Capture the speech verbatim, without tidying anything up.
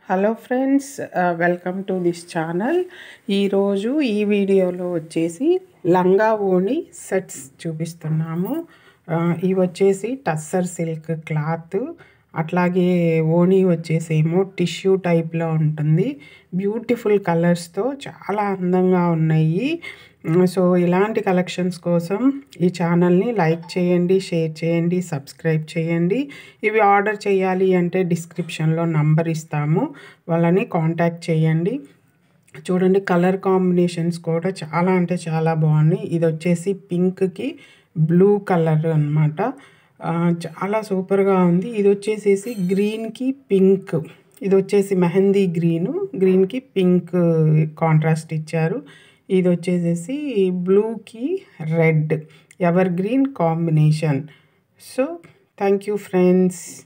Hello friends, welcome to this channel. ఈరోజు ఈ వీడియోలో వచ్చేసి లంగా ఓణి సెట్స్ చూపిస్తున్నాము. ఇవి వచ్చేసి టస్సర్ సిల్క్ క్లాత్, అట్లాగే ఓణి వచ్చేసేమో టిష్యూ టైప్లో ఉంటుంది. బ్యూటిఫుల్ కలర్స్తో చాలా అందంగా ఉన్నాయి. సో ఇలాంటి కలెక్షన్స్ కోసం ఈ ఛానల్ని లైక్ చేయండి, షేర్ చేయండి, సబ్స్క్రైబ్ చేయండి. ఇవి ఆర్డర్ చేయాలి అంటే డిస్క్రిప్షన్లో నంబర్ ఇస్తాము, వాళ్ళని కాంటాక్ట్ చేయండి. చూడండి, కలర్ కాంబినేషన్స్ కూడా చాలా అంటే చాలా బాగున్నాయి. ఇది వచ్చేసి పింక్కి బ్లూ కలర్ అన్నమాట. చాలా సూపర్గా ఉంది. ఇది వచ్చేసేసి గ్రీన్కి పింక్, ఇది వచ్చేసి మెహందీ గ్రీను, గ్రీన్కి పింక్ కాంట్రాస్ట్ ఇచ్చారు. ఇది వచ్చేసేసి బ్లూకి red, evergreen combination. So thank you friends.